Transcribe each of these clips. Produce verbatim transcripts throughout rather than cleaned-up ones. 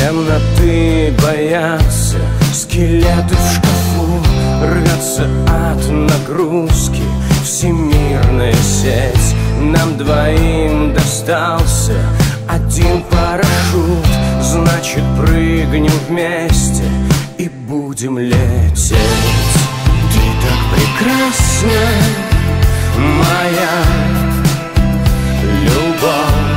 Темноты боятся, скелеты в шкафу, рвется от нагрузки всемирная сеть. Нам двоим достался один парашют, значит прыгнем вместе и будем лететь. Ты так прекрасна, моя любовь,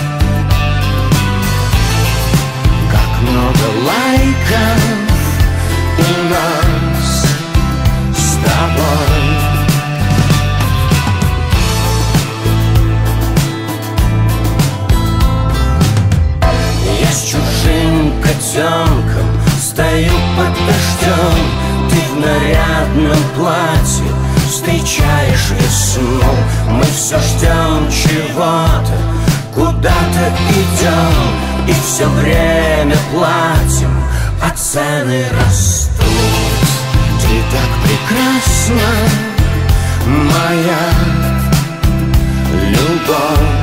как много лайков у нас с тобой. Я с чужим котенком стою под дождем, ты в нарядном платье встречаешь весну. Мы все ждем чего-то, куда-то идем, и все время платим, а цены растут. Ты так прекрасна, моя любовь,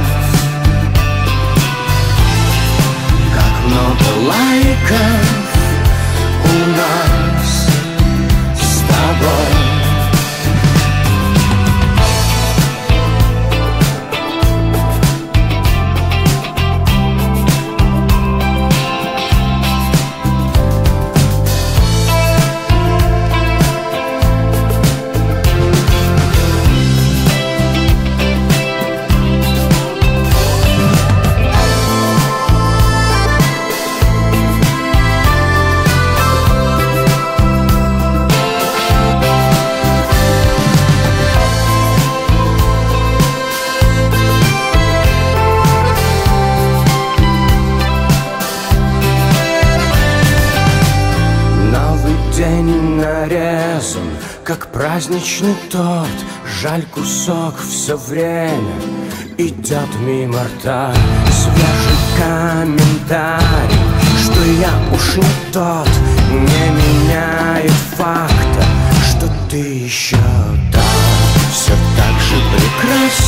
как много лайков у нас с тобой. День нарезан, как праздничный торт. Жаль, кусок все время идет мимо рта. Свежий комментарий, что я уж не тот, не меняет факта, что ты еще та. Все так же прекрасна,